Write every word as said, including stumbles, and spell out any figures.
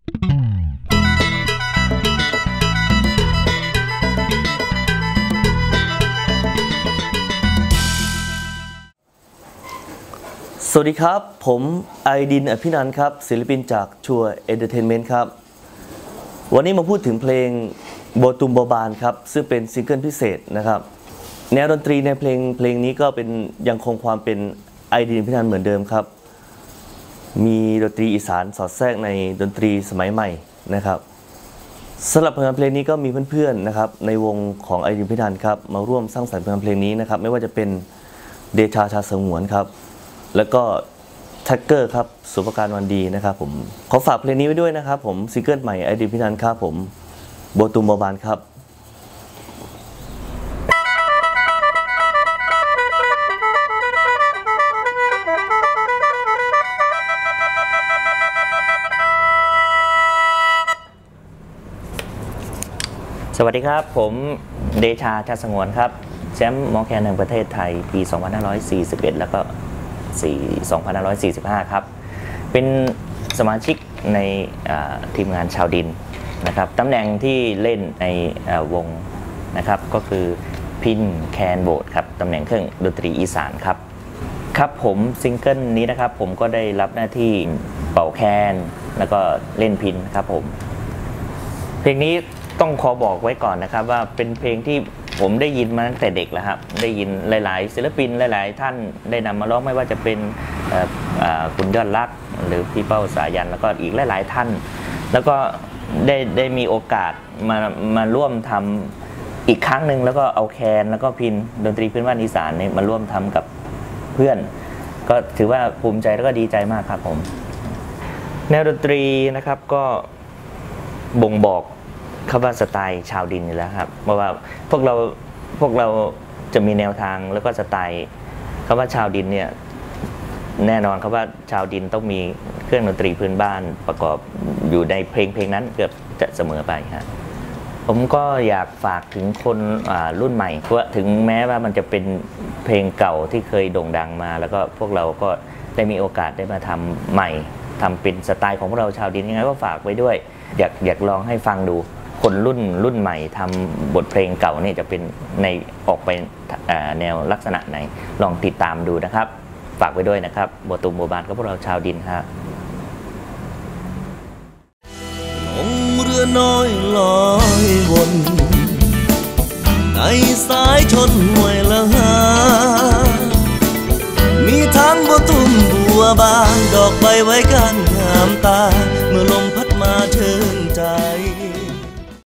สวัสดีครับผมไอดินอภินันท์ครับศิลปินจากชัวร์เอนเตอร์เทนเมนต์ครับวันนี้มาพูดถึงเพลงโบตุมโบบานครับซึ่งเป็นซิงเกิลพิเศษนะครับแนวดนตรีในเพลงเพลงนี้ก็เป็นยังคงความเป็นไอดินอภินันท์เหมือนเดิมครับมีดนตรีอีสานสอดแทรกในดนตรีสมัยใหม่นะครับสำหรับผลงานเพลงนี้ก็มีเพื่อนๆนะครับในวงของไอดินอภินันท์ครับมาร่วมสร้างสรรค์ผลงานเพลงนี้นะครับไม่ว่าจะเป็นเดชาชาสงวนครับแล้วก็แท็กเกอร์ครับสุภการวันดีนะครับผมขอฝากเพลงนี้ไว้ด้วยนะครับผมซิงเกิลใหม่ไอดินอภินันท์ครับผมโบตุมโบบานครับสวัสดีครับผมเดชาชาสงวนครับแชมป์มอแคนแห่งประเทศไทยปีสองพันห้าร้อยสี่สิบเอ็ดแล้วก็สองพันห้าร้อยสี่สิบห้าครับเป็นสมาชิกในทีมงานชาวดินนะครับตำแหน่งที่เล่นในวงนะครับก็คือพินแคนโบสครับตำแหน่งเครื่องดนตรีอีสานครับครับผมซิงเกิลนี้นะครับผมก็ได้รับหน้าที่เป่าแคนแล้วก็เล่นพินครับผมเพลงนี้ต้องขอบอกไว้ก่อนนะครับว่าเป็นเพลงที่ผมได้ยินมาตั้งแต่เด็กแล้วครับได้ยินหลายๆศิลปินหลายๆท่านได้นำมาร้องไม่ว่าจะเป็นคุณยอดรักหรือพี่เป้าสายันแล้วก็อีกหลายๆท่านแล้วก็ได้ได้มีโอกาสมามาร่วมทำอีกครั้งหนึ่งแล้วก็เอาแคนแล้วก็พินดนตรีพื้นบ้านอีสานนี่มาร่วมทำกับเพื่อนก็ถือว่าภูมิใจแล้วก็ดีใจมากครับผมแนวดนตรีนะครับก็บ่งบอกคำว่าสไตล์ชาวดินอยู่แล้วครับเพราะว่าพวกเราพวกเราจะมีแนวทางแล้วก็สไตล์คำว่าชาวดินเนี่ยแน่นอนครับว่าชาวดินต้องมีเครื่องดนตรีพื้นบ้านประกอบอยู่ในเพลงเพลงนั้นเกือบจะเสมอไปครับผมก็อยากฝากถึงคนรุ่นใหม่ว่าถึงแม้ว่ามันจะเป็นเพลงเก่าที่เคยโด่งดังมาแล้วก็พวกเราก็ได้มีโอกาสได้มาทำใหม่ทำเป็นสไตล์ของพวกเราชาวดินยังไงก็ฝากไว้ด้วยอยากอยากลองให้ฟังดูคนรุ่นรุ่นใหม่ทำบทเพลงเก่านี่จะเป็นในออกไปแนวลักษณะไหนลองติดตามดูนะครับฝากไว้ด้วยนะครับโบตุมโบบานก็พวกเราชาวดินครับลงเรือน้อยลอยวนในสายชนห้วยละหามีทางโบตุมบัวบานดอกใบไว้กันงามตาเมื่อล